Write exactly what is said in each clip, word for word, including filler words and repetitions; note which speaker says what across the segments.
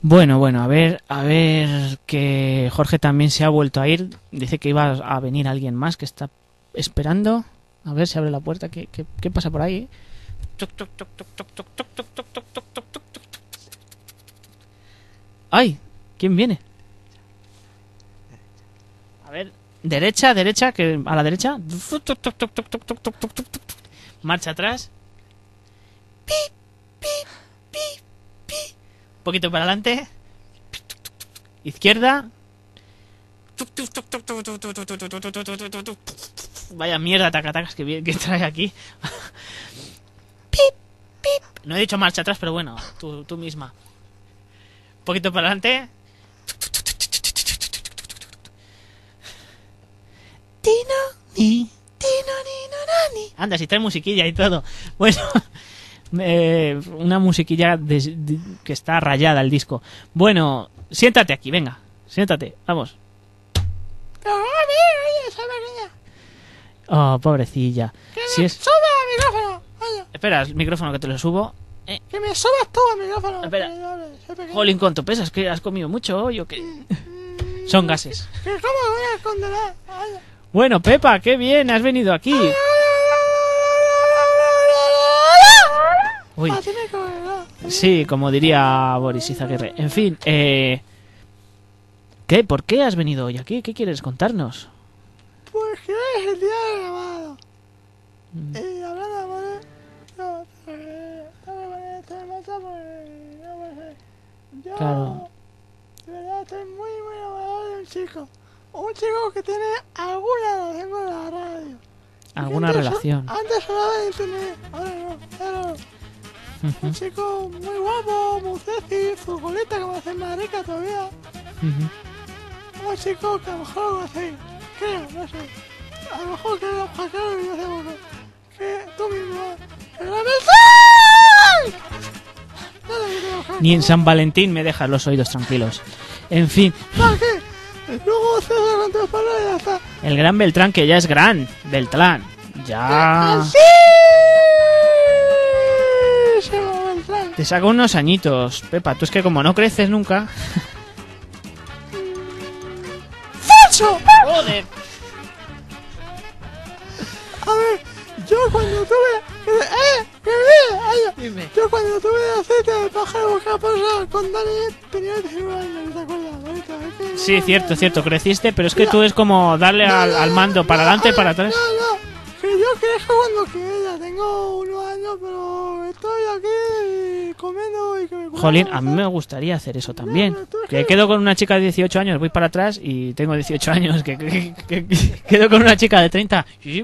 Speaker 1: Bueno, bueno, a ver, a ver, que Jorge también se ha vuelto a ir. Dice que iba a venir alguien más que está esperando. A ver si abre la puerta. ¿Qué, qué, qué pasa por ahí? ¡Ay! ¿Quién viene? A ver, derecha, derecha, que a la derecha. Marcha atrás. Pi, pi, pi, pi. Un poquito para adelante. Izquierda. Vaya mierda, tacatacas que, que trae aquí. Pip, pip. No he dicho marcha atrás, pero bueno, tú, tú misma. Un poquito para adelante. Anda, si trae musiquilla y todo. Bueno, eh, una musiquilla de, de, que está rayada el disco. Bueno, siéntate aquí, venga. Siéntate, vamos. Oh, pobrecilla.
Speaker 2: Que
Speaker 1: si
Speaker 2: me
Speaker 1: es...
Speaker 2: suba el micrófono. Vaya.
Speaker 1: Espera, el micrófono que te lo subo. Eh.
Speaker 2: Que me subas tú el micrófono.
Speaker 1: Espera. Jolín, ¿cuánto pesas? ¿Que has comido mucho hoy o qué? Mm, Son gases.
Speaker 2: ¿Cómo voy a esconderla? Vaya.
Speaker 1: Bueno, Pepa, qué bien, has venido aquí. Uy. Sí, como diría Boris Izaguirre. En fin, eh... ¿qué? ¿Por qué has venido hoy aquí? ¿Qué quieres contarnos?
Speaker 2: Pues que es el día de grabado. Mm. Y hablando de amores, yo tengo que poner esta nota porque no me sé. Yo,
Speaker 1: claro.
Speaker 2: De verdad, estoy muy, muy enamorado de un chico. Un chico que tiene alguna relación con la radio.
Speaker 1: ¿Alguna
Speaker 2: antes
Speaker 1: relación?
Speaker 2: So, antes sonaba de internet, ahora no, pero... Uh-huh. Un chico muy guapo, muy sexy, futbolista, como hace marica todavía. Uh-huh. Un chico que a lo mejor lo hace, creo, no sé. A lo mejor que era Juan Carlos y hace poco. Que tú mismo, que la mensaje.
Speaker 1: Ni en San Valentín me dejas los oídos tranquilos. En fin.
Speaker 2: ¿Para qué? Luego se da con tus palabras y ya está.
Speaker 1: El gran Beltrán, que ya es gran. Beltrán. Ya.
Speaker 2: ¡Sí! Se va Beltrán.
Speaker 1: Te saca unos añitos, Pepa. Tú es que como no creces nunca.
Speaker 2: ¡Falso!
Speaker 1: ¡Joder!
Speaker 2: A ver, yo cuando tuve... ¡Eh! ¡Que me Dime. Yo cuando tuve aceite de pájaro boca pasada con Dani tenía diecinueve años, ¿te acuerdas? Ahorita, es que
Speaker 1: sí,
Speaker 2: no,
Speaker 1: cierto,
Speaker 2: no,
Speaker 1: cierto, creciste, pero es que
Speaker 2: Mira,
Speaker 1: tú es como darle
Speaker 2: no,
Speaker 1: al,
Speaker 2: no,
Speaker 1: al mando para
Speaker 2: no,
Speaker 1: adelante y
Speaker 2: ver,
Speaker 1: para atrás.
Speaker 2: No, no, que yo crezco cuando quiera, tengo unos años, pero estoy aquí comiendo y que me...
Speaker 1: Jolín, a mí me gustaría hacer eso también. No, que quedo con una chica de dieciocho años, voy para atrás y tengo dieciocho años, que, que, que, que quedo con una chica de treinta.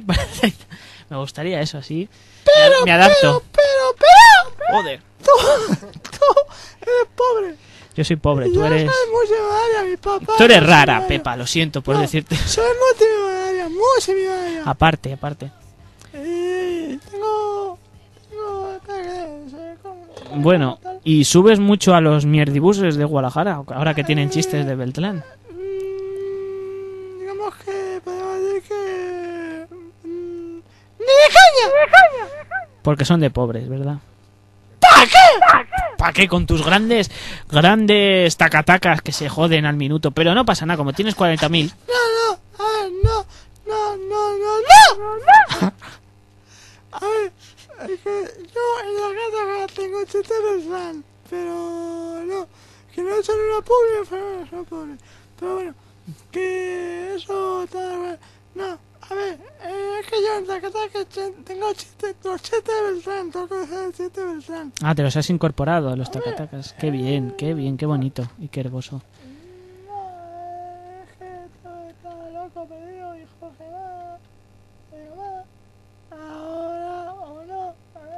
Speaker 1: Me gustaría eso, así.
Speaker 2: Pero,
Speaker 1: me, me adapto.
Speaker 2: Pero, pero, pero...
Speaker 1: Joder.
Speaker 2: Tú, tú eres pobre.
Speaker 1: Yo soy pobre, tú
Speaker 2: yo
Speaker 1: eres...
Speaker 2: soy multimillonaria, mi papá.
Speaker 1: Tú eres rara, Pepa, lo siento por
Speaker 2: no,
Speaker 1: decirte.
Speaker 2: Soy multimillonaria, multimillonaria.
Speaker 1: Aparte, aparte.
Speaker 2: Y tengo... tengo...
Speaker 1: Bueno, ¿y subes mucho a los mierdibuses de Guadalajara, ahora que tienen chistes de Beltrán?
Speaker 2: Mm, digamos que podemos decir que... Mm, ¡ni de caña! ¡Ni de caña!
Speaker 1: Porque son de pobres, ¿verdad?
Speaker 2: ¿Para qué?
Speaker 1: ¿Para qué? Con tus grandes, grandes tacatacas que se joden al minuto. Pero no pasa nada, como tienes cuarenta mil.
Speaker 2: No, no, a ver, no, no, no, no, no, no. A ver, es que yo en la casa tengo chistes de sal, pero no, que no son una pobre, pero no son pobres. Pero bueno, que eso tal, no. A ver, eh, es que yo en la casa que tengo chistes, los chistes de Beltrán, tengo que hacer el chiste de Beltrán.
Speaker 1: Ah, te los has incorporado a los tacatacas. Qué bien, qué bien, qué bonito y qué hermoso.
Speaker 2: No, es que todo está loco, perdido, hijo, que va, pero va, ahora o no,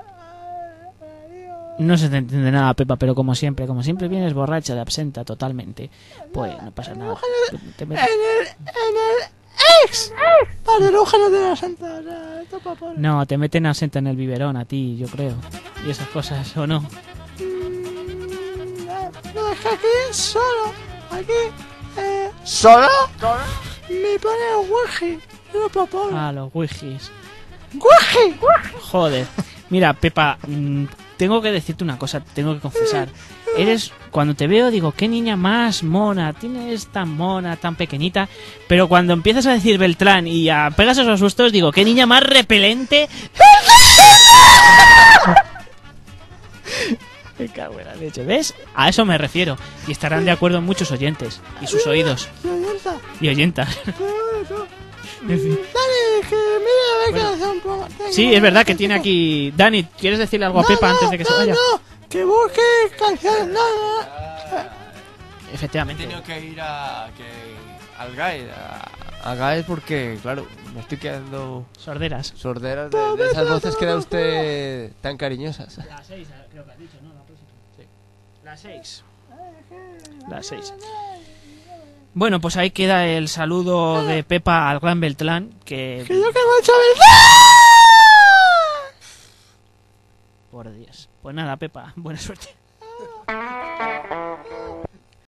Speaker 2: adiós.
Speaker 1: No se te entiende nada, Pepa, pero como siempre, como siempre vienes borracha de absenta totalmente, pues no pasa nada. Te
Speaker 2: en el, en el ex, vale, el ojano de la santa, o sea, esto para pobre.
Speaker 1: No, te meten absenta en el biberón a ti, yo creo, y esas cosas, ¿o no?
Speaker 2: Mm, no, es que aquí solo, aquí, eh, ¿solo? ¿Solo? Me pone el wiji, yo para pobre.
Speaker 1: Ah, los wigis.
Speaker 2: ¡Wiji!
Speaker 1: Joder. Mira, Pepa, mmm, tengo que decirte una cosa, tengo que confesar. eres, cuando te veo digo, qué niña más mona, tienes tan mona, tan pequeñita, pero cuando empiezas a decir Beltrán y a pegas esos sustos digo, qué niña más repelente. Me cago en la leche, ¿ves? A eso me refiero, y estarán de acuerdo muchos oyentes, y sus oídos.
Speaker 2: Y oyenta.
Speaker 1: Y oyentas. En fin.
Speaker 2: Dani, que mira, a ver
Speaker 1: Bueno.
Speaker 2: qué hace un poco. Venga,
Speaker 1: Sí, es verdad que tiene aquí... Dani, ¿quieres decirle algo a
Speaker 2: No,
Speaker 1: Pepa
Speaker 2: no,
Speaker 1: antes de que
Speaker 2: no,
Speaker 1: se vaya?
Speaker 2: No, que busque canciones. No, no.
Speaker 3: He
Speaker 1: Efectivamente.
Speaker 3: tenido que ir a, que, al guide, a, a guide porque, claro, me estoy quedando
Speaker 1: Sorderas.
Speaker 3: sorderas de, de esas voces que da usted tan cariñosas.
Speaker 1: Las seis, creo que has dicho, ¿no? La próxima. Sí. Las seis. Las seis. Bueno, pues ahí queda el saludo de Pepa al gran Beltrán, que...
Speaker 2: Que yo que mucho verdad.
Speaker 1: Por Dios. Pues nada, Pepa, buena suerte.